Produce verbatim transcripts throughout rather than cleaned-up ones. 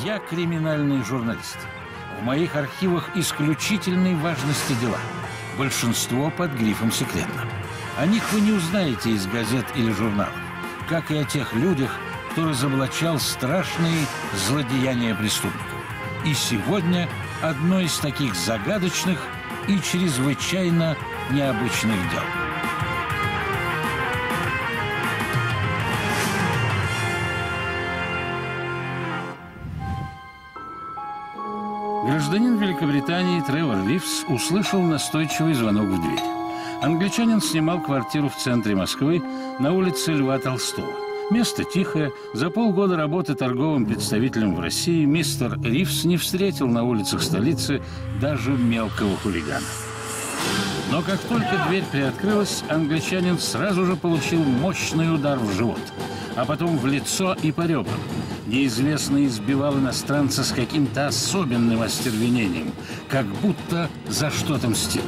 Я криминальный журналист. В моих архивах исключительной важности дела. Большинство под грифом «секретно». О них вы не узнаете из газет или журналов, как и о тех людях, кто разоблачал страшные злодеяния преступников. И сегодня одно из таких загадочных и чрезвычайно необычных дел. Гражданин Великобритании Тревор Ривз услышал настойчивый звонок в дверь. Англичанин снимал квартиру в центре Москвы на улице Льва Толстого. Место тихое. За полгода работы торговым представителем в России мистер Ривз не встретил на улицах столицы даже мелкого хулигана. Но как только дверь приоткрылась, англичанин сразу же получил мощный удар в живот, а потом в лицо и по ребрам. Неизвестный избивал иностранца с каким-то особенным остервенением, как будто за что-то мстил.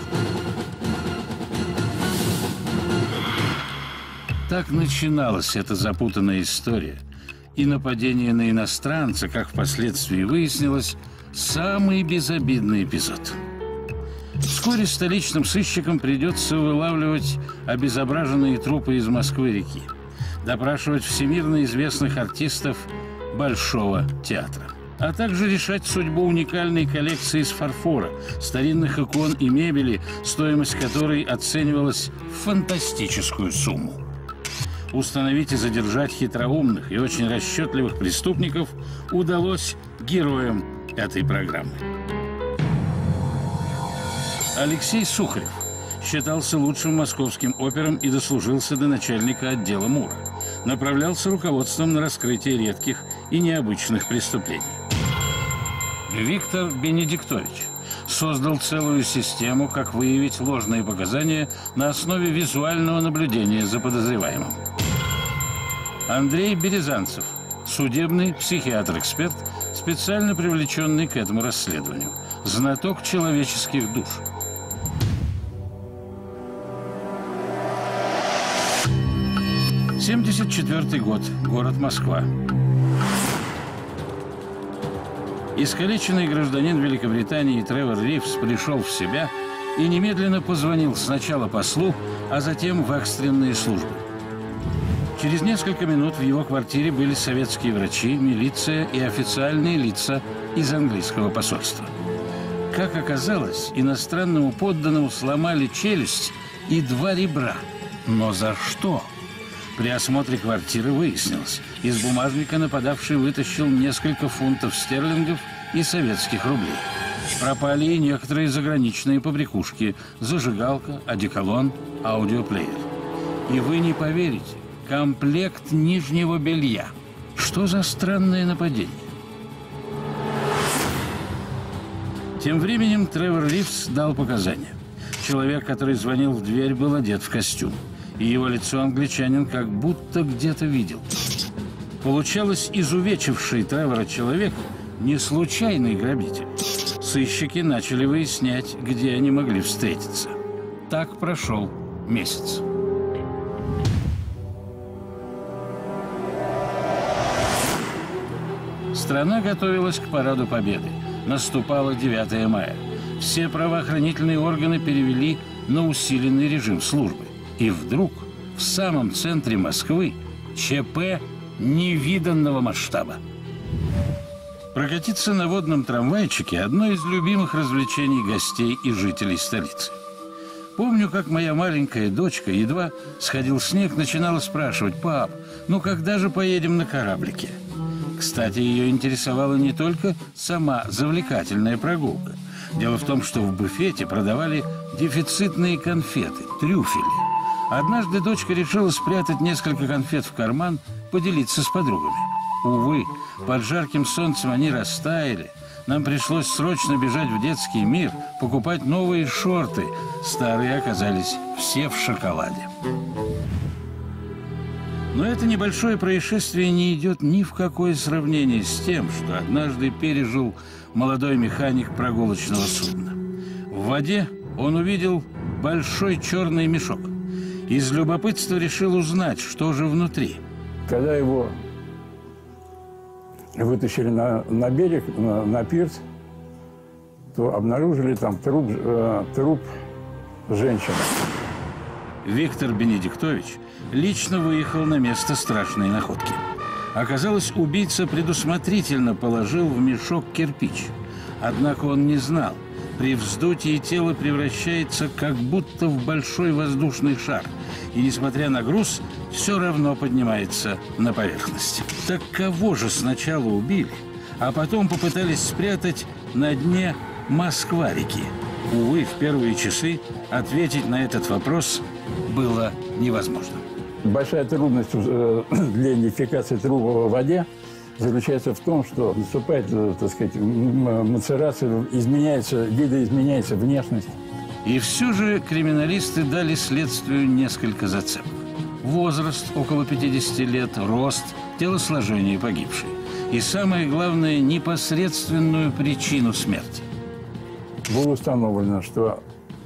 Так начиналась эта запутанная история. И нападение на иностранца, как впоследствии выяснилось, самый безобидный эпизод. Вскоре столичным сыщикам придется вылавливать обезображенные трупы из Москвы-реки, допрашивать всемирно известных артистов Большого театра, а также решать судьбу уникальной коллекции из фарфора, старинных икон и мебели, стоимость которой оценивалась в фантастическую сумму. Установить и задержать хитроумных и очень расчетливых преступников удалось героям этой программы. Алексей Сухарев считался лучшим московским опером и дослужился до начальника отдела МУРа. Направлялся руководством на раскрытие редких и необычных преступлений. Виктор Бенедиктович создал целую систему, как выявить ложные показания на основе визуального наблюдения за подозреваемым. Андрей Березанцев, судебный психиатр-эксперт, специально привлеченный к этому расследованию, знаток человеческих душ. семьдесят четвёртый год. Город Москва. Искалеченный гражданин Великобритании Тревор Ривз пришел в себя и немедленно позвонил сначала послу, а затем в экстренные службы. Через несколько минут в его квартире были советские врачи, милиция и официальные лица из английского посольства. Как оказалось, иностранному подданному сломали челюсть и два ребра. Но за что? При осмотре квартиры выяснилось, из бумажника нападавший вытащил несколько фунтов стерлингов и советских рублей. Пропали и некоторые заграничные побрякушки, зажигалка, одеколон, аудиоплеер. И вы не поверите, комплект нижнего белья. Что за странное нападение? Тем временем Тревор Ривз дал показания. Человек, который звонил в дверь, был одет в костюм. И его лицо англичанин как будто где-то видел. Получалось, изувечивший Тревора человек не случайный грабитель. Сыщики начали выяснять, где они могли встретиться. Так прошел месяц. Страна готовилась к параду Победы. Наступало девятое мая. Все правоохранительные органы перевели на усиленный режим службы. И вдруг в самом центре Москвы ЧП невиданного масштаба. Прокатиться на водном трамвайчике – одно из любимых развлечений гостей и жителей столицы. Помню, как моя маленькая дочка, едва сходил снег, начинала спрашивать: «Пап, ну когда же поедем на кораблике?» Кстати, ее интересовала не только сама завлекательная прогулка. Дело в том, что в буфете продавали дефицитные конфеты – трюфели. Однажды дочка решила спрятать несколько конфет в карман, поделиться с подругами. Увы, под жарким солнцем они растаяли. Нам пришлось срочно бежать в детский мир, покупать новые шорты. Старые оказались все в шоколаде. Но это небольшое происшествие не идет ни в какое сравнение с тем, что однажды пережил молодой механик прогулочного судна. В воде он увидел большой черный мешок. Из любопытства решил узнать, что же внутри. Когда его вытащили на, на берег, на, на пирс, то обнаружили там труп, э, труп женщины. Виктор Бенедиктович лично выехал на место страшной находки. Оказалось, убийца предусмотрительно положил в мешок кирпич. Однако он не знал, при вздутии тело превращается как будто в большой воздушный шар. И, несмотря на груз, все равно поднимается на поверхность. Так кого же сначала убили, а потом попытались спрятать на дне Москва-реки? Увы, в первые часы ответить на этот вопрос было невозможно. Большая трудность для идентификации трупа в воде заключается в том, что наступает, так сказать, мацерация, изменяется, видоизменяется внешность. И все же криминалисты дали следствию несколько зацепок. Возраст около пятидесяти лет, рост, телосложение погибшей. И самое главное, непосредственную причину смерти. Было установлено, что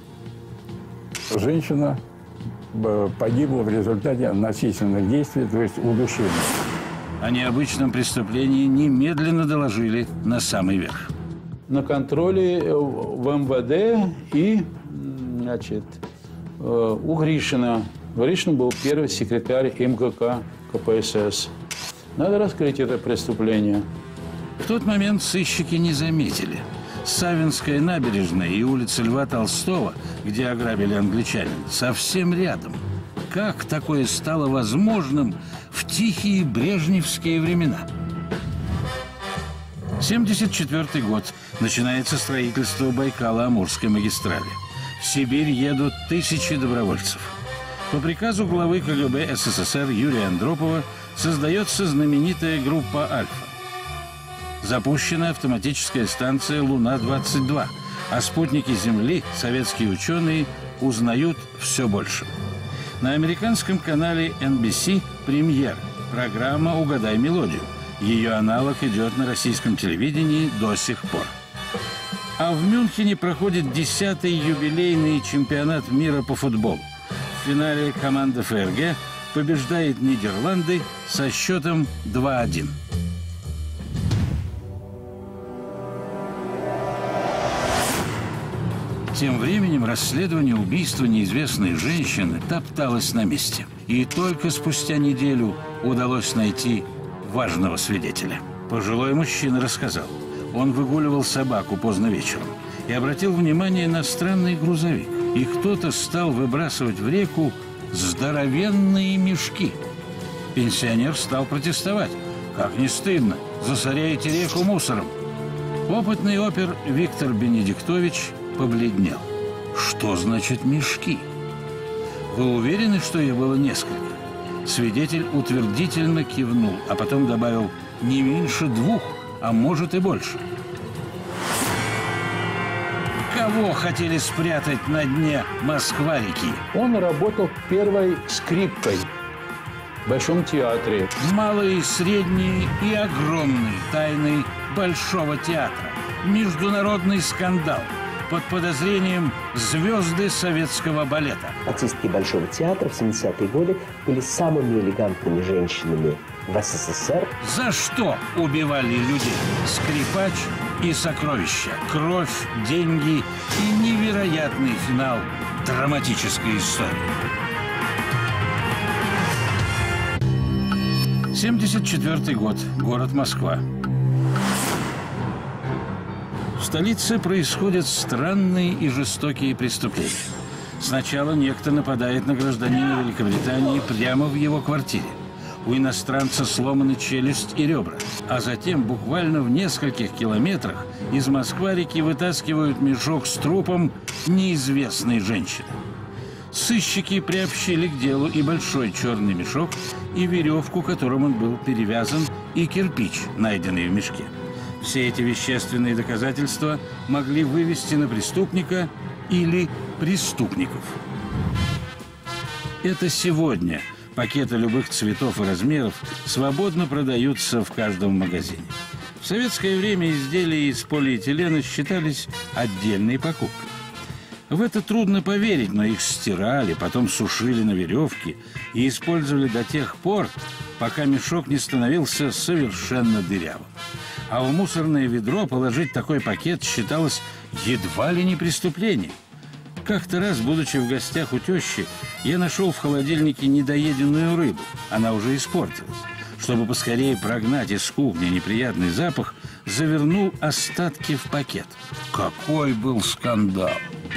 женщина погибла в результате насильственных действий, то есть удушения. О необычном преступлении немедленно доложили на самый верх. На контроле в эм вэ дэ и, значит, у Гришина. Гришин был первый секретарь эм ка ка ка пэ эс эс. Надо раскрыть это преступление. В тот момент сыщики не заметили. Савинская набережная и улица Льва Толстого, где ограбили англичанин, совсем рядом. Как такое стало возможным в тихие брежневские времена? семьдесят четвёртый год. Начинается строительство Байкало-Амурской магистрали. В Сибирь едут тысячи добровольцев. По приказу главы ка гэ бэ эс эс эс эр Юрия Андропова создается знаменитая группа «Альфа». Запущена автоматическая станция «Луна-двадцать два», а спутники Земли советские ученые узнают все больше. На американском канале эн би си премьер программа «Угадай мелодию». Ее аналог идет на российском телевидении до сих пор. А в Мюнхене проходит десятый юбилейный чемпионат мира по футболу. В финале команда эф эр гэ побеждает Нидерланды со счетом два один. Тем временем расследование убийства неизвестной женщины топталось на месте. И только спустя неделю удалось найти важного свидетеля. Пожилой мужчина рассказал. Он выгуливал собаку поздно вечером и обратил внимание на странный грузовик. И кто-то стал выбрасывать в реку здоровенные мешки. Пенсионер стал протестовать. «Как не стыдно! Засоряете реку мусором!» Опытный опер Виктор Бенедиктович побледнел. Что значит мешки? Вы уверены, что их было несколько? Свидетель утвердительно кивнул, а потом добавил: не меньше двух, а может и больше. Кого хотели спрятать на дне Москва-реки? Он работал первой скрипкой в Большом театре. Малые, средние и огромные тайны Большого театра. Международный скандал. Под подозрением звезды советского балета. Артистки Большого театра в семидесятые годы были самыми элегантными женщинами в эс эс эс эр. За что убивали людей? Скрипач и сокровища, кровь, деньги и невероятный финал драматической истории. семьдесят четвёртый год. Город Москва. В столице происходят странные и жестокие преступления. Сначала некто нападает на гражданина Великобритании прямо в его квартире. У иностранца сломаны челюсть и ребра. А затем буквально в нескольких километрах из Москва-реки вытаскивают мешок с трупом неизвестной женщины. Сыщики приобщили к делу и большой черный мешок, и веревку, которым он был перевязан, и кирпич, найденный в мешке. Все эти вещественные доказательства могли вывести на преступника или преступников. Это сегодня пакеты любых цветов и размеров свободно продаются в каждом магазине. В советское время изделия из полиэтилена считались отдельной покупкой. В это трудно поверить, но их стирали, потом сушили на веревке и использовали до тех пор, пока мешок не становился совершенно дырявым. А в мусорное ведро положить такой пакет считалось едва ли не преступлением. Как-то раз, будучи в гостях у тещи, я нашел в холодильнике недоеденную рыбу. Она уже испортилась. Чтобы поскорее прогнать из кухни неприятный запах, завернул остатки в пакет. Какой был скандал!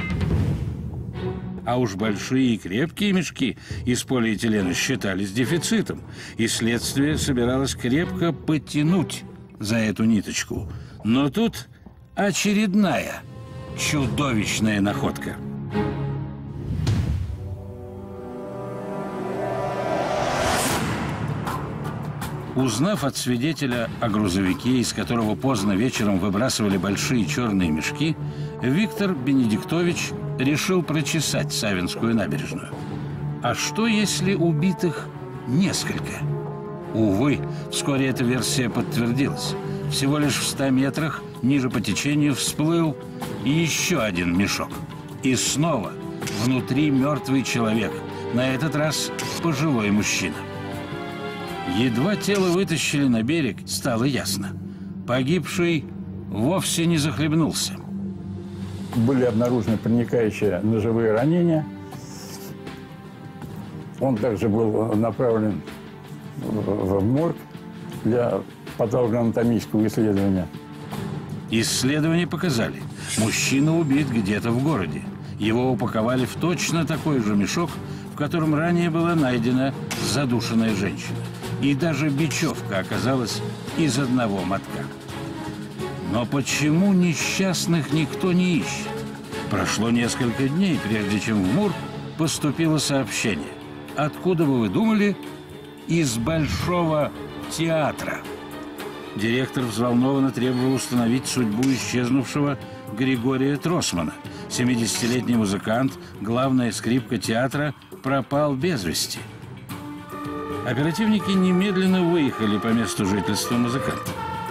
А уж большие и крепкие мешки из полиэтилена считались дефицитом, и следствие собиралось крепко потянуть за эту ниточку. Но тут очередная чудовищная находка. Узнав от свидетеля о грузовике, из которого поздно вечером выбрасывали большие черные мешки, Виктор Бенедиктович решил прочесать Савинскую набережную. А что, если убитых несколько? Увы, вскоре эта версия подтвердилась. Всего лишь в ста метрах ниже по течению всплыл еще один мешок. И снова внутри мертвый человек, на этот раз пожилой мужчина. Едва тело вытащили на берег, стало ясно. Погибший вовсе не захлебнулся. Были обнаружены проникающие ножевые ранения. Он также был направлен в морг для патологоанатомического исследования. Исследования показали, мужчина убит где-то в городе. Его упаковали в точно такой же мешок, в котором ранее была найдена задушенная женщина. И даже бечевка оказалась из одного мотка. Но почему несчастных никто не ищет? Прошло несколько дней, прежде чем в МУР поступило сообщение. Откуда бы вы думали? Из Большого театра. Директор взволнованно требовал установить судьбу исчезнувшего Григория Тросмана. семидесятилетний музыкант, главная скрипка театра, пропал без вести. Оперативники немедленно выехали по месту жительства музыканта.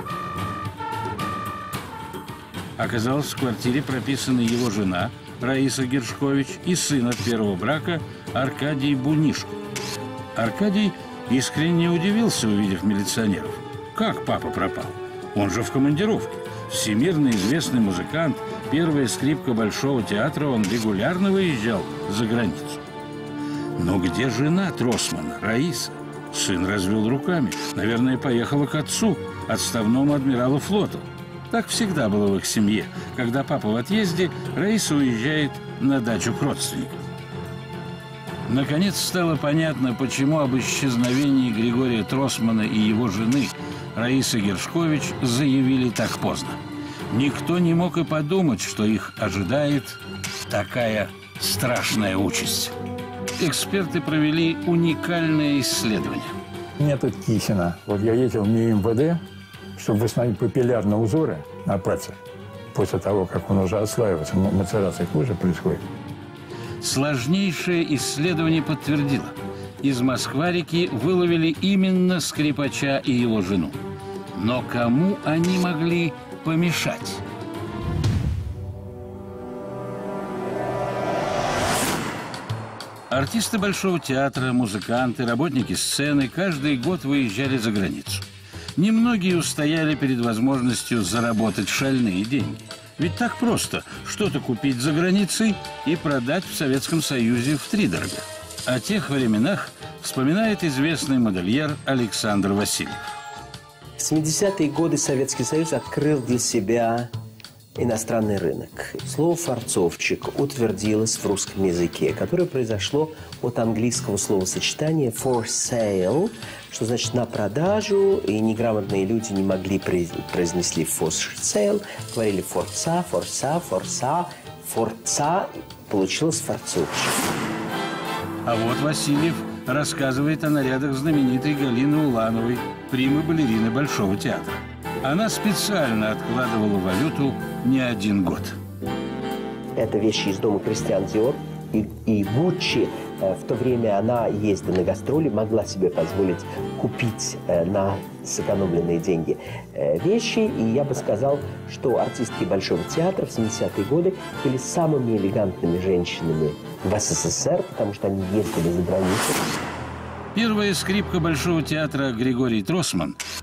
Оказалось, в квартире прописаны его жена Раиса Гершкович и сын от первого брака Аркадий Бунишко. Аркадий искренне удивился, увидев милиционеров. Как папа пропал? Он же в командировке. Всемирно известный музыкант, первая скрипка Большого театра, он регулярно выезжал за границу. Но где жена Тросмана, Раиса? Сын развел руками. Наверное, поехала к отцу, отставному адмиралу флота. Так всегда было в их семье. Когда папа в отъезде, Раиса уезжает на дачу к родственникам. Наконец стало понятно, почему об исчезновении Григория Тросмана и его жены Раисы Гершкович заявили так поздно. Никто не мог и подумать, что их ожидает такая страшная участь. Эксперты провели уникальное исследование. Метод Кисина. Вот я ездил в МИМВД, чтобы восстановить папиллярные узоры на пальцах. После того, как он уже отслаивается, мацерация кожи происходит. Сложнейшее исследование подтвердило. Из Москва-реки выловили именно скрипача и его жену. Но кому они могли помешать? Артисты Большого театра, музыканты, работники сцены каждый год выезжали за границу. Немногие устояли перед возможностью заработать шальные деньги. Ведь так просто что-то купить за границей и продать в Советском Союзе втридорога. О тех временах вспоминает известный модельер Александр Васильев. В семидесятые годы Советский Союз открыл для себя иностранный рынок. Слово «форцовчик» утвердилось в русском языке, которое произошло от английского словосочетания «for sale», что значит «на продажу», и неграмотные люди не могли произнести «for sale», говорили «форца», «форца», «форца», «форца», получилось «форцовчик». А вот Васильев рассказывает о нарядах знаменитой Галины Улановой, примы-балерины Большого театра. Она специально откладывала валюту не один год. Это вещи из дома Кристиан Диор. И, и Гуччи, э, в то время она, ездя на гастроли, могла себе позволить купить э, на сэкономленные деньги э, вещи. И я бы сказал, что артистки Большого театра в семидесятые годы были самыми элегантными женщинами в СССР, потому что они ездили за границу. Первая скрипка Большого театра Григорий Тросман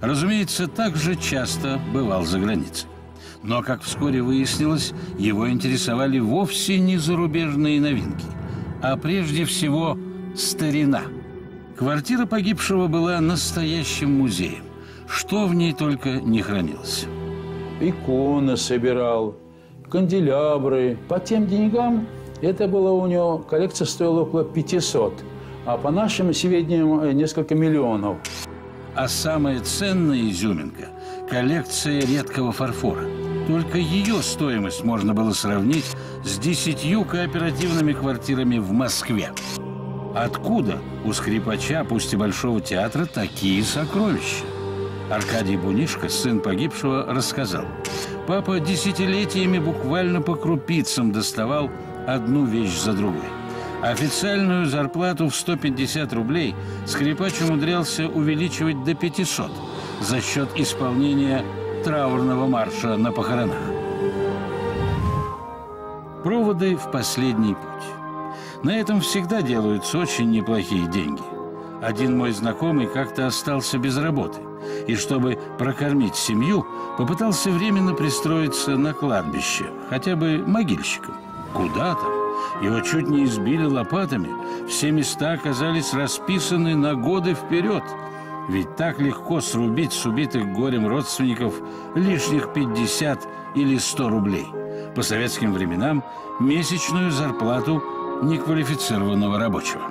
Разумеется, также часто бывал за границей. Но, как вскоре выяснилось, его интересовали вовсе не зарубежные новинки, а прежде всего старина. Квартира погибшего была настоящим музеем. Что в ней только не хранилось. Иконы собирал, канделябры. По тем деньгам это было у него, коллекция стоила около пятисот, а по нашим сведениям несколько миллионов. А самая ценная изюминка – коллекция редкого фарфора. Только ее стоимость можно было сравнить с десятью кооперативными квартирами в Москве. Откуда у скрипача, пусть и Большого театра, такие сокровища? Аркадий Бунишко, сын погибшего, рассказал. Папа десятилетиями буквально по крупицам доставал одну вещь за другой. Официальную зарплату в сто пятьдесят рублей скрипач умудрялся увеличивать до пятисот за счет исполнения траурного марша на похоронах. Проводы в последний путь. На этом всегда делаются очень неплохие деньги. Один мой знакомый как-то остался без работы, и чтобы прокормить семью, попытался временно пристроиться на кладбище, хотя бы могильщиком. Куда там? Его чуть не избили лопатами. Все места оказались расписаны на годы вперед. Ведь так легко срубить с убитых горем родственников лишних пятьдесят или сто рублей. По советским временам месячную зарплату неквалифицированного рабочего.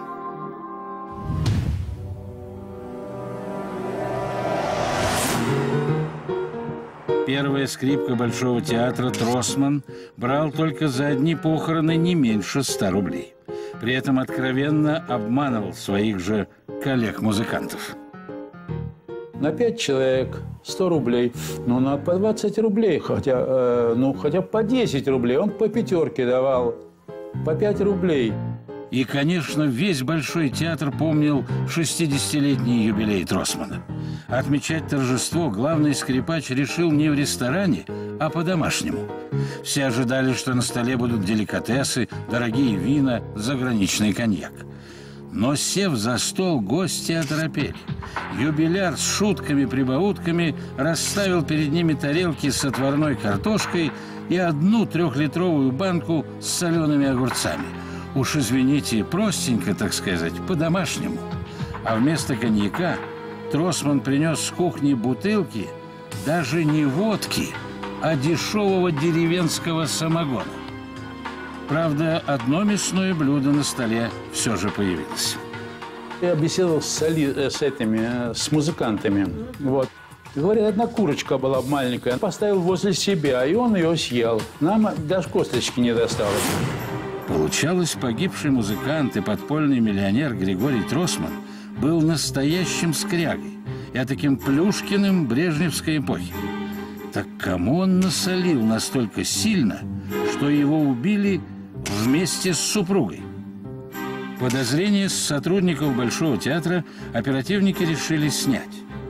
Первая скрипка Большого театра Тросман брал только за одни похороны не меньше ста рублей. При этом откровенно обманывал своих же коллег-музыкантов. На пять человек сто рублей, ну, на по двадцать рублей, хотя, э, ну, хотя по десять рублей, он по пятерке давал, по пять рублей. И, конечно, весь Большой театр помнил шестидесятилетний юбилей Тросмана. Отмечать торжество главный скрипач решил не в ресторане, а по-домашнему. Все ожидали, что на столе будут деликатесы, дорогие вина, заграничный коньяк. Но, сев за стол, гости оторопели. Юбиляр с шутками-прибаутками расставил перед ними тарелки с отварной картошкой и одну трехлитровую банку с солеными огурцами. Уж извините, простенько, так сказать, по-домашнему. А вместо коньяка Тросман принес с кухни бутылки даже не водки, а дешевого деревенского самогона. Правда, одно мясное блюдо на столе все же появилось. Я беседовал с, соли, с этими, с музыкантами. Вот. Говорит, одна курочка была маленькая. Поставил возле себя, и он ее съел. Нам даже косточки не досталось. Получалось, погибший музыкант и подпольный миллионер Григорий Тросман был настоящим скрягой, этаким Плюшкиным брежневской эпохи. Так кому он насолил настолько сильно, что его убили вместе с супругой? Подозрения с сотрудников Большого театра оперативники решили снять.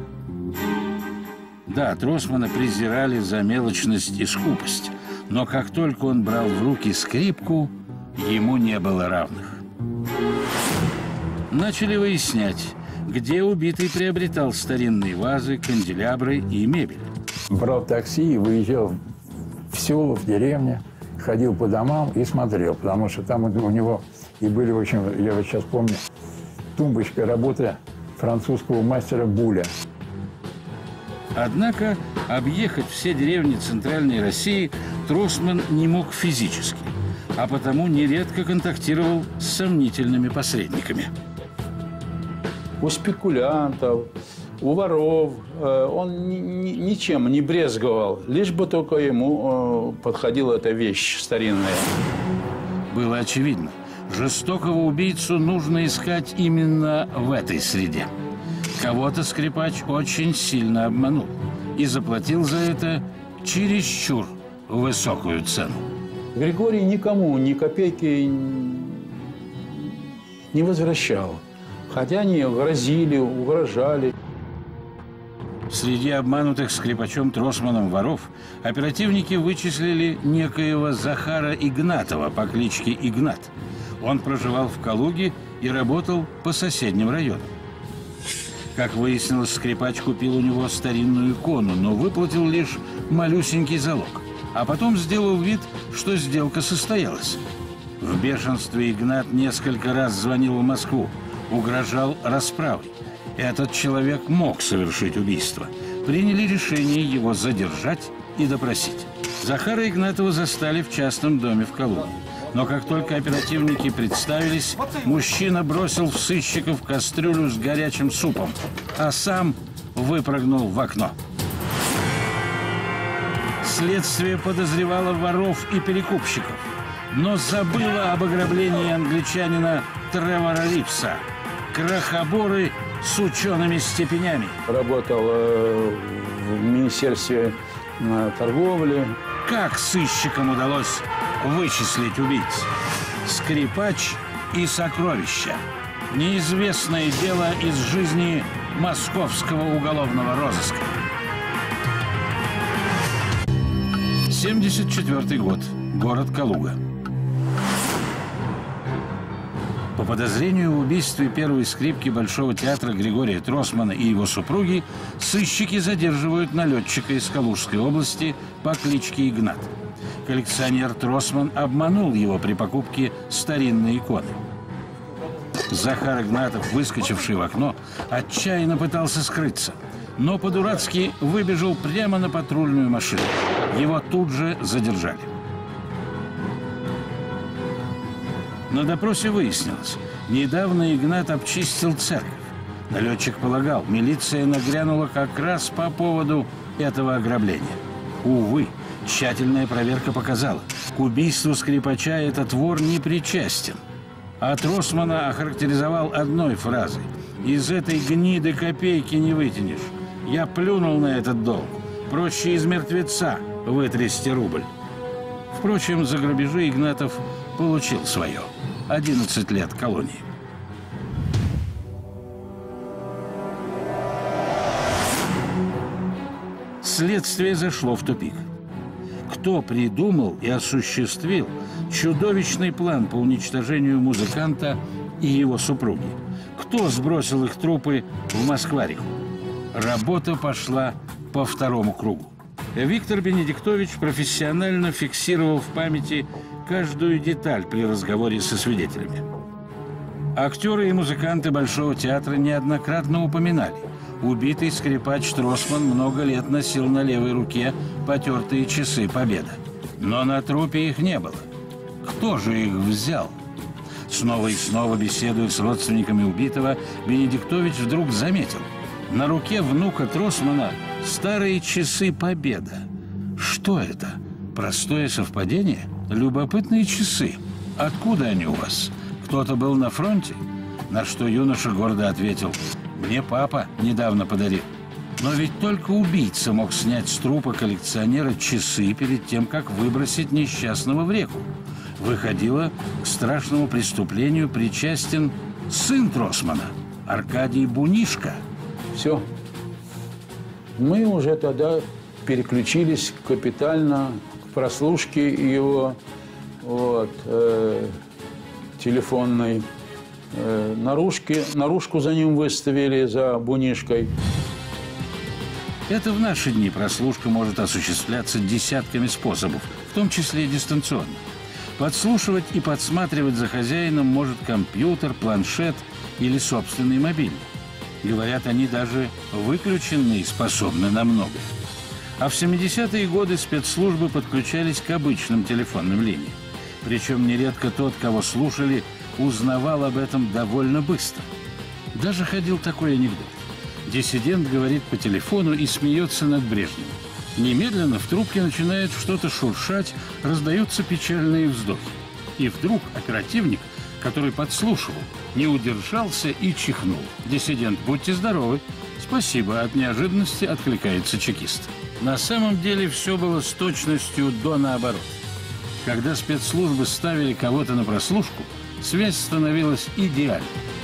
Да, Тросмана презирали за мелочность и скупость, но как только он брал в руки скрипку, ему не было равных. Начали выяснять, где убитый приобретал старинные вазы, канделябры и мебель. Брал такси и выезжал в село, в деревню, ходил по домам и смотрел, потому что там у него и были очень, я вот сейчас помню, тумбочка работы французского мастера Буля. Однако объехать все деревни Центральной России Тросман не мог физически, а потому нередко контактировал с сомнительными посредниками. У спекулянтов, у воров он ни, ни, ничем не брезговал, лишь бы только ему подходила эта вещь старинная. Было очевидно, жестокого убийцу нужно искать именно в этой среде. Кого-то скрипач очень сильно обманул и заплатил за это чересчур высокую цену. Григорий никому ни копейки не возвращал, хотя они грозили, угрожали. Среди обманутых скрипачом Тросманом воров оперативники вычислили некоего Захара Игнатова по кличке Игнат. Он проживал в Калуге и работал по соседним районам. Как выяснилось, скрипач купил у него старинную икону, но выплатил лишь малюсенький залог. А потом сделал вид, что сделка состоялась. В бешенстве Игнат несколько раз звонил в Москву, угрожал расправой. Этот человек мог совершить убийство. Приняли решение его задержать и допросить. Захара Игнатова застали в частном доме в Калуге. Но как только оперативники представились, мужчина бросил в сыщиков кастрюлю с горячим супом, а сам выпрыгнул в окно. Следствие подозревало воров и перекупщиков, но забыло об ограблении англичанина Тревора Ривса. Крохоборы с учеными степенями. Работал э, в Министерстве э, торговли. Как сыщикам удалось вычислить убийц? Скрипач и сокровища. Неизвестное дело из жизни московского уголовного розыска. семьдесят четвёртый год. Город Калуга. По подозрению в убийстве первой скрипки Большого театра Григория Тросмана и его супруги сыщики задерживают налетчика из Калужской области по кличке Игнат. Коллекционер Тросман обманул его при покупке старинной иконы. Захар Игнатов, выскочивший в окно, отчаянно пытался скрыться, но по-дурацки выбежал прямо на патрульную машину. Его тут же задержали. На допросе выяснилось, недавно Игнат обчистил церковь. Налетчик полагал, милиция нагрянула как раз по поводу этого ограбления. Увы, тщательная проверка показала, к убийству скрипача этот вор не причастен. А Тросмана охарактеризовал одной фразой: «Из этой гниды копейки не вытянешь. Я плюнул на этот долг. Проще из мертвеца вытрясти рубль». Впрочем, за грабежи Игнатов получил свое. одиннадцать лет колонии. Следствие зашло в тупик. Кто придумал и осуществил чудовищный план по уничтожению музыканта и его супруги? Кто сбросил их трупы в Москва-реку? Работа пошла по второму кругу. Виктор Бенедиктович профессионально фиксировал в памяти каждую деталь при разговоре со свидетелями. Актеры и музыканты Большого театра неоднократно упоминали: убитый скрипач Тросман много лет носил на левой руке потертые часы Победа. Но на трупе их не было. Кто же их взял? Снова и снова беседуя с родственниками убитого, Бенедиктович вдруг заметил: на руке внука Тросмана старые часы Победа. Что это? Простое совпадение? Любопытные часы. Откуда они у вас? Кто-то был на фронте? На что юноша гордо ответил: мне папа недавно подарил. Но ведь только убийца мог снять с трупа коллекционера часы перед тем, как выбросить несчастного в реку. Выходило, к страшному преступлению причастен сын Тросмана, Аркадий Бунишко. Все. Мы уже тогда переключились капитально к прослушке его вот, э, телефонной э, наружки. Наружку за ним выставили, за Бунишкой. Это в наши дни прослушка может осуществляться десятками способов, в том числе и дистанционно. Подслушивать и подсматривать за хозяином может компьютер, планшет или собственный мобильный. Говорят, они даже выключенные способны на многое. А в семидесятые годы спецслужбы подключались к обычным телефонным линиям. Причем нередко тот, кого слушали, узнавал об этом довольно быстро. Даже ходил такой анекдот. Диссидент говорит по телефону и смеется над Брежневым. Немедленно в трубке начинает что-то шуршать, раздаются печальные вздохи. И вдруг оперативник, который подслушивал, не удержался и чихнул. Диссидент: будьте здоровы. Спасибо. От неожиданности откликается чекист. На самом деле все было с точностью до наоборот. Когда спецслужбы ставили кого-то на прослушку, связь становилась идеальной.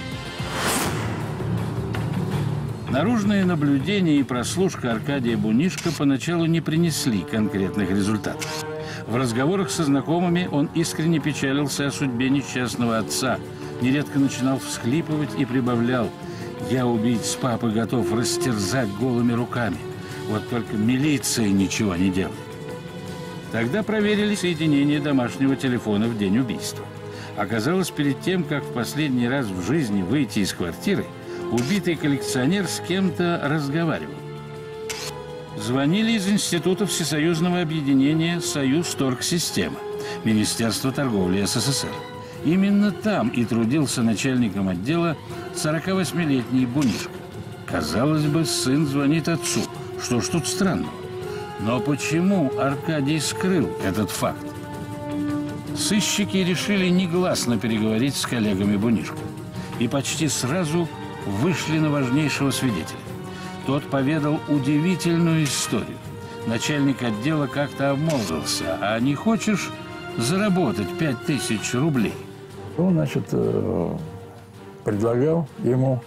Наружные наблюдения и прослушка Аркадия Бунишко поначалу не принесли конкретных результатов. В разговорах со знакомыми он искренне печалился о судьбе несчастного отца, нередко начинал всхлипывать и прибавлял: Я убийц папы готов растерзать голыми руками. Вот только милиция ничего не делает. Тогда проверили соединение домашнего телефона в день убийства. Оказалось, перед тем, как в последний раз в жизни выйти из квартиры, убитый коллекционер с кем-то разговаривал. Звонили из Института всесоюзного объединения «Союз Торгсистема», Министерства торговли СССР. Именно там и трудился начальником отдела сорокавосьмилетний Бунишко. Казалось бы, сын звонит отцу. Что ж тут странного? Но почему Аркадий скрыл этот факт? Сыщики решили негласно переговорить с коллегами Бунишко. И почти сразу вышли на важнейшего свидетеля. Тот поведал удивительную историю. Начальник отдела как-то обмолвился: а не хочешь заработать пять тысяч рублей? Он, значит, предлагал ему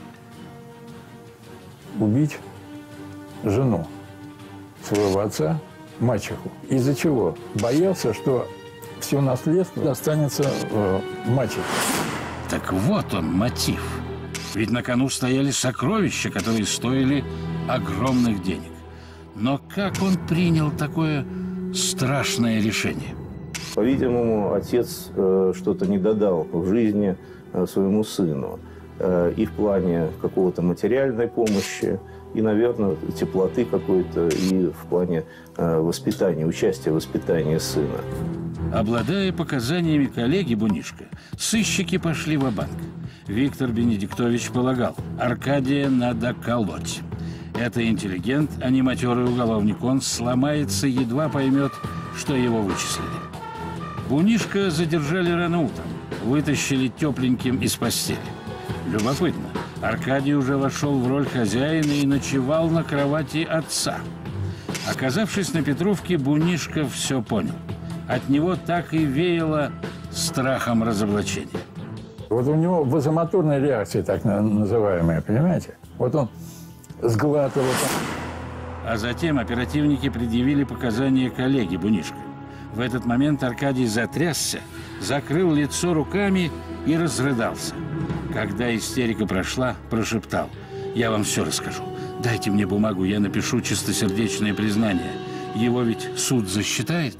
убить жену своего отца, мачеху. Из-за чего? Боялся, что все наследство достанется э, мачехе. Так вот он мотив. Ведь на кону стояли сокровища, которые стоили огромных денег. Но как он принял такое страшное решение? По-видимому, отец э, что-то не додал в жизни э, своему сыну. Э, и в плане какого-то материальной помощи, и, наверное, теплоты какой-то, и в плане э, воспитания, участия в воспитании сына. Обладая показаниями коллеги Бунишко, сыщики пошли ва-банк. Виктор Бенедиктович полагал: Аркадия надо колоть. Это интеллигент, а не матерый уголовник. Он сломается, едва поймет, что его вычислили. Бунишко задержали рано утром, вытащили тепленьким из постели. Любопытно, Аркадий уже вошел в роль хозяина и ночевал на кровати отца. Оказавшись на Петровке, Бунишко все понял. От него так и веяло страхом разоблачения. Вот у него вазомоторная реакция, так называемая, понимаете? Вот он сглатывал. А затем оперативники предъявили показания коллеги Бунишко. В этот момент Аркадий затрясся, закрыл лицо руками и разрыдался. Когда истерика прошла, прошептал: «Я вам все расскажу. Дайте мне бумагу, я напишу чистосердечное признание. Его ведь суд засчитает».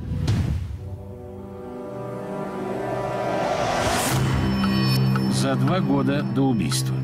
За два года до убийства.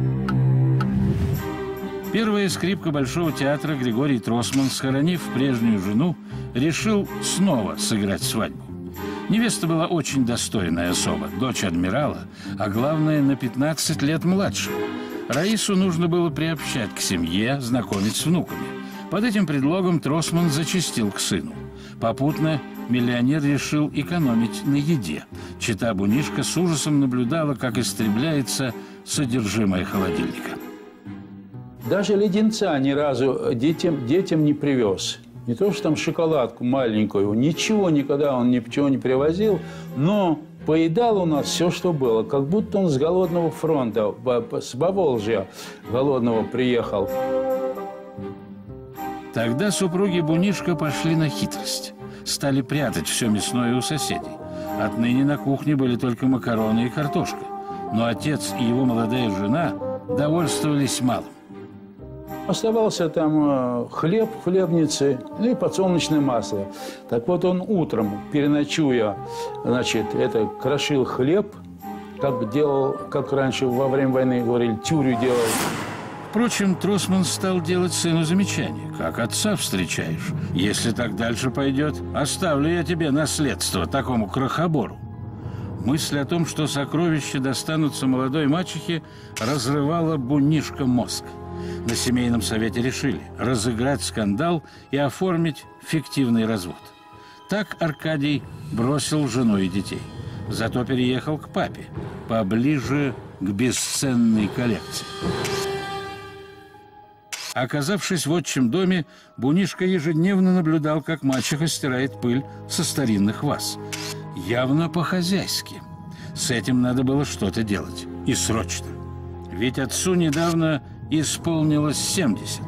Первая скрипка Большого театра Григорий Тросман, схоронив прежнюю жену, решил снова сыграть свадьбу. Невеста была очень достойная особа, дочь адмирала, а главное, на пятнадцать лет младше. Раису нужно было приобщать к семье, знакомить с внуками. Под этим предлогом Тросман зачастил к сыну. Попутно миллионер решил экономить на еде. Чета Бунишко с ужасом наблюдала, как истребляется содержимое холодильника. Даже леденца ни разу детям, детям не привез. Не то, что там шоколадку маленькую, ничего никогда он ничего не привозил, но поедал у нас все, что было, как будто он с голодного фронта, с Поволжья голодного приехал. Тогда супруги Бунишко пошли на хитрость. Стали прятать все мясное у соседей. Отныне на кухне были только макароны и картошка. Но отец и его молодая жена довольствовались малым. Оставался там хлеб в хлебнице, ну и подсолнечное масло. Так вот он утром, переночуя, значит, это крошил хлеб, как делал, как раньше во время войны говорили, тюрю делал. Впрочем, Тросман стал делать сыну замечания. Как отца встречаешь? Если так дальше пойдет, оставлю я тебе наследство такому крохобору. Мысль о том, что сокровища достанутся молодой мачехе, разрывала Бунишко мозг. На семейном совете решили разыграть скандал и оформить фиктивный развод. Так Аркадий бросил жену и детей. Зато переехал к папе, поближе к бесценной коллекции. Оказавшись в отчим доме, Бунишко ежедневно наблюдал, как мачеха стирает пыль со старинных ваз. Явно по-хозяйски. С этим надо было что-то делать. И срочно. Ведь отцу недавно исполнилось семьдесят.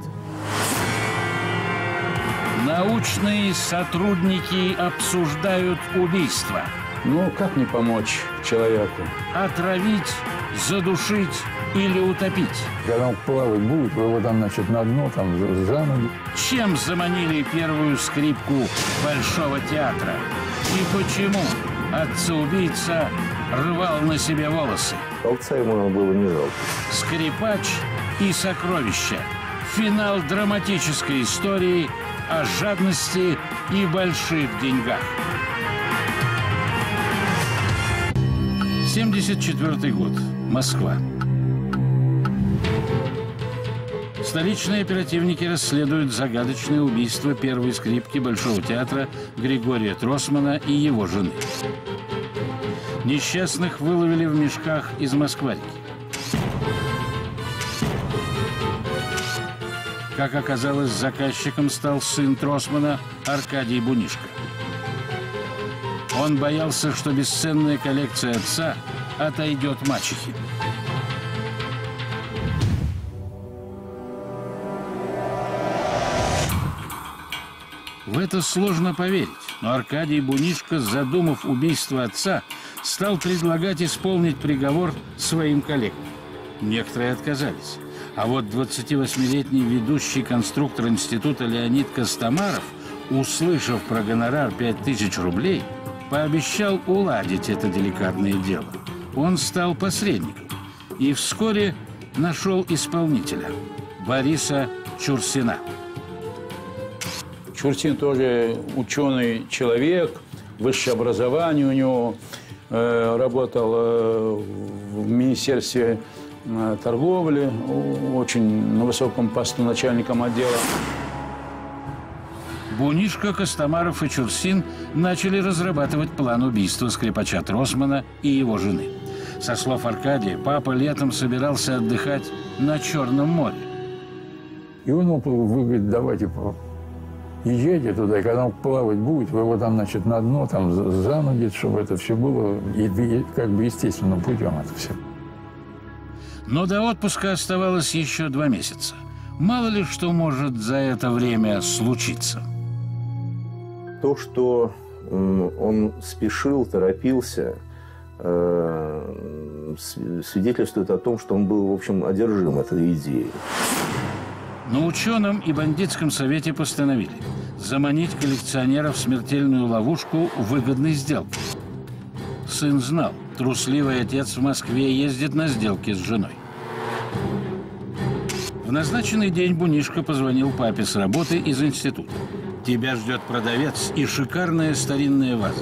Научные сотрудники обсуждают убийство. Ну, как не помочь человеку? Отравить, задушить или утопить? Когда он плавать будет, вы его там, значит, на дно, там, за ноги. Чем заманили первую скрипку Большого театра? И почему отца-убийца рвал на себе волосы? Отца ему было не жалко. Скрипач и сокровища. Финал драматической истории о жадности и больших деньгах. семьдесят четвёртый год. Москва. Столичные оперативники расследуют загадочное убийство первой скрипки Большого театра Григория Тросмана и его жены. Несчастных выловили в мешках из Москварики. Как оказалось, заказчиком стал сын Тросмана Аркадий Бунишко. Он боялся, что бесценная коллекция отца отойдет мачехе. В это сложно поверить, но Аркадий Бунишко, задумав убийство отца, стал предлагать исполнить приговор своим коллегам. Некоторые отказались. А вот двадцативосьмилетний ведущий конструктор института Леонид Костомаров, услышав про гонорар пять тысяч рублей, пообещал уладить это деликатное дело. Он стал посредником и вскоре нашел исполнителя – Бориса Чурсина. Чурсин тоже ученый человек, высшее образование у него, э, работал э, в Министерстве э, торговли, очень на высоком посту начальником отдела. Бунишко, Костомаров и Чурсин начали разрабатывать план убийства скрипача Тросмана и его жены. Со слов Аркадия, папа летом собирался отдыхать на Черном море. И он ему говорит, давайте, езжайте туда, и когда он плавать будет, вы его там, значит, на дно, там, за ноги, чтобы это все было, и, и как бы естественным путем это все. Но до отпуска оставалось еще два месяца. Мало ли что может за это время случиться. То, что он спешил, торопился, свидетельствует о том, что он был, в общем, одержим этой идеей. На ученом и бандитском совете постановили заманить коллекционеров в смертельную ловушку выгодной сделки. Сын знал, трусливый отец в Москве ездит на сделки с женой. В назначенный день Бунишко позвонил папе с работы из института. «Тебя ждет продавец и шикарная старинная ваза».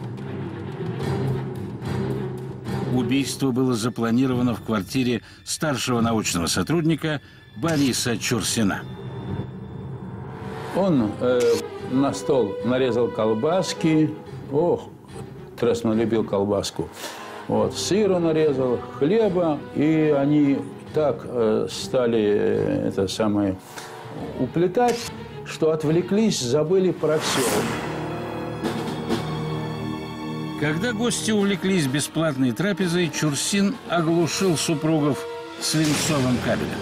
Убийство было запланировано в квартире старшего научного сотрудника Бориса Чурсина. Он э, на стол нарезал колбаски. Ох, Тросман любил колбаску. Вот, сыра нарезал, хлеба, и они так э, стали э, это самое уплетать, что отвлеклись, забыли про все. Когда гости увлеклись бесплатной трапезой, Чурсин оглушил супругов свинцовым кабелем.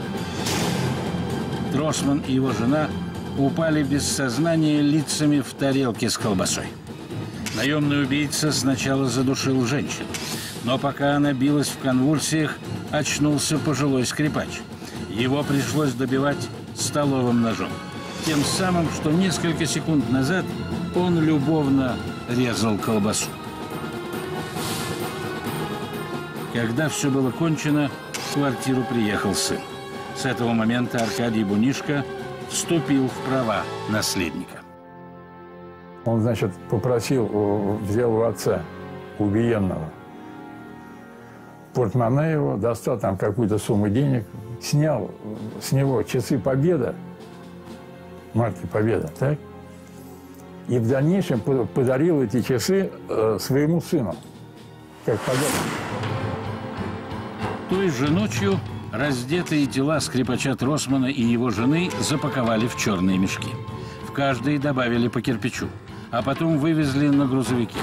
Тросман и его жена упали без сознания лицами в тарелке с колбасой. Наемный убийца сначала задушил женщину, но пока она билась в конвульсиях, очнулся пожилой скрипач. Его пришлось добивать столовым ножом. Тем самым, что несколько секунд назад он любовно резал колбасу. Когда все было кончено, в квартиру приехал сын. С этого момента Аркадий Бунишко вступил в права наследника. Он, значит, попросил, взял у отца убиенного портмоне его, достал там какую-то сумму денег, снял с него часы «Победа», марки «Победа», так? И в дальнейшем подарил эти часы э, своему сыну, как подарок. Той же ночью раздетые тела скрипача Тросмана и его жены запаковали в черные мешки. В каждый добавили по кирпичу, а потом вывезли на грузовике.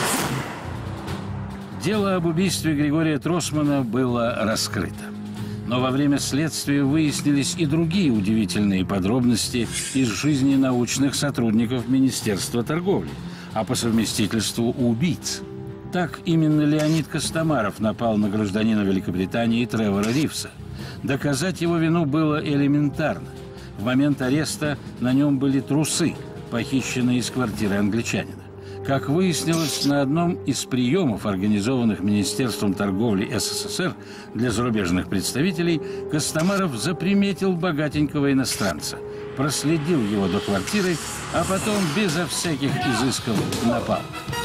Дело об убийстве Григория Тросмана было раскрыто. Но во время следствия выяснились и другие удивительные подробности из жизни научных сотрудников Министерства торговли, а по совместительству убийц. Так именно Леонид Костомаров напал на гражданина Великобритании Тревора Ривса. Доказать его вину было элементарно. В момент ареста на нем были трусы, похищенные из квартиры англичанина. Как выяснилось, на одном из приемов, организованных Министерством торговли СССР для зарубежных представителей, Костомаров заприметил богатенького иностранца, проследил его до квартиры, а потом безо всяких изысков напал.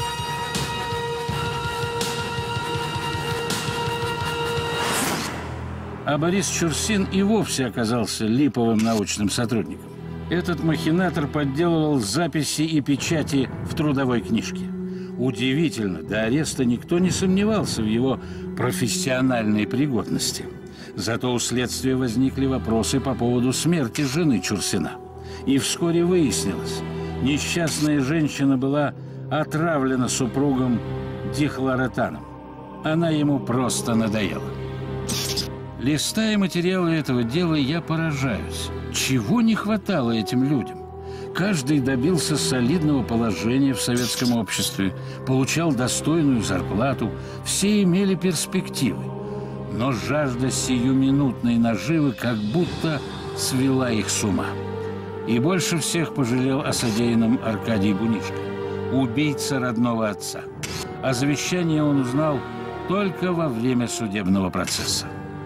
А Борис Чурсин и вовсе оказался липовым научным сотрудником. Этот махинатор подделывал записи и печати в трудовой книжке. Удивительно, до ареста никто не сомневался в его профессиональной пригодности. Зато у следствия возникли вопросы по поводу смерти жены Чурсина. И вскоре выяснилось, несчастная женщина была отравлена супругом дихлоротаном. Она ему просто надоела. Листая материалы этого дела, я поражаюсь. Чего не хватало этим людям? Каждый добился солидного положения в советском обществе, получал достойную зарплату, все имели перспективы. Но жажда сиюминутной наживы как будто свела их с ума. И больше всех пожалел о содеянном Аркадий Бунишко, убийца родного отца. О завещании он узнал только во время судебного процесса.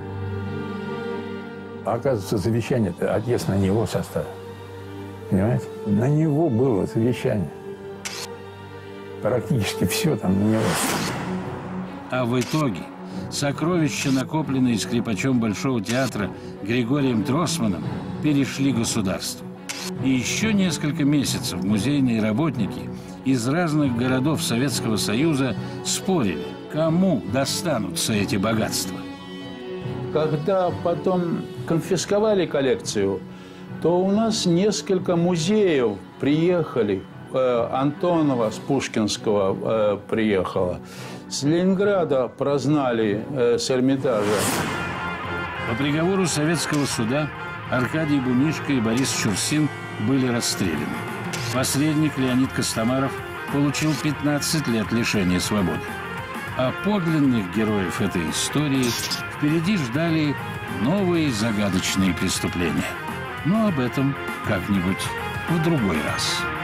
А оказывается, завещание-то отец на него составил. Понимаете? На него было завещание. Практически все там на него. А в итоге сокровища, накопленные скрипачом Большого театра Григорием Тросманом, перешли государству. И еще несколько месяцев музейные работники из разных городов Советского Союза спорили, кому достанутся эти богатства. Когда потом конфисковали коллекцию, то у нас несколько музеев приехали. Э, Антонова с Пушкинского э, приехала. С Ленинграда прознали э, с Эрмитажа. По приговору советского суда Аркадий Бунишко и Борис Чурсин были расстреляны. Посредник Леонид Костомаров получил пятнадцать лет лишения свободы. А подлинных героев этой истории впереди ждали новые загадочные преступления. Но об этом как-нибудь в другой раз.